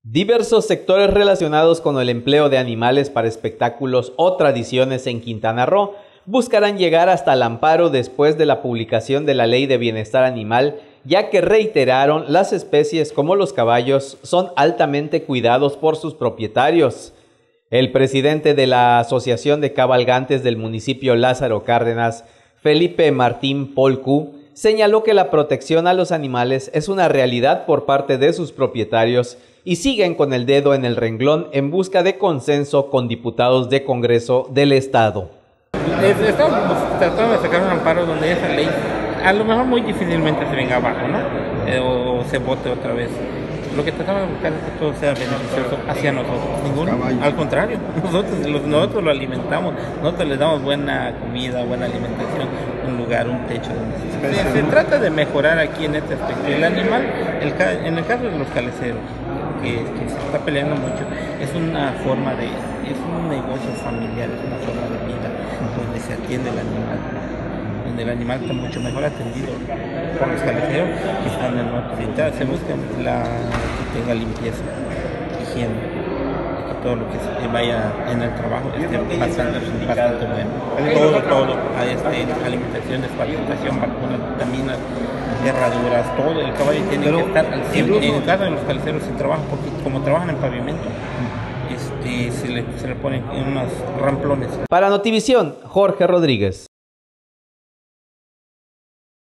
Diversos sectores relacionados con el empleo de animales para espectáculos o tradiciones en Quintana Roo buscarán llegar hasta el amparo después de la publicación de la Ley de Bienestar Animal, ya que reiteraron las especies como los caballos son altamente cuidados por sus propietarios. El presidente de la Asociación de Cabalgantes del municipio Lázaro Cárdenas, Felipe Martín Polcu, señaló que la protección a los animales es una realidad por parte de sus propietarios y siguen con el dedo en el renglón en busca de consenso con diputados de Congreso del Estado. Estamos tratando de sacar un amparo donde esa ley a lo mejor muy difícilmente se venga abajo, ¿no? O se vote otra vez. Lo que tratamos de buscar es que todo sea beneficioso hacia nosotros. Ninguno, al contrario, nosotros lo alimentamos, nosotros les damos buena comida, buena alimentación, un lugar, un techo. Se trata de mejorar aquí en este aspecto. El animal, en el caso de los caleceros, que se está peleando mucho, es una forma es un negocio familiar, es una forma de vida donde se atiende el animal, donde el animal está mucho mejor atendido por los caleceros que están en otros. Se busca que tenga limpieza, higiene, que todo lo que se vaya en el trabajo esté bastante bueno. Todo, alimentación, desparasitación, vacunas, vitaminas, herraduras, todo. El caballo tiene que estar al 100%. En el caso de los calceros se trabaja porque como trabajan en pavimento, se le ponen unos ramplones. Para Notivisión, Jorge Rodríguez.